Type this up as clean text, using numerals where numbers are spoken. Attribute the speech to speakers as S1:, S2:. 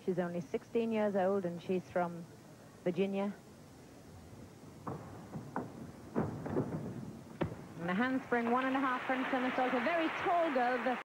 S1: She's only 16 years old, and she's from Virginia. And the handspring, 1.5 French somersault. A very tall girl.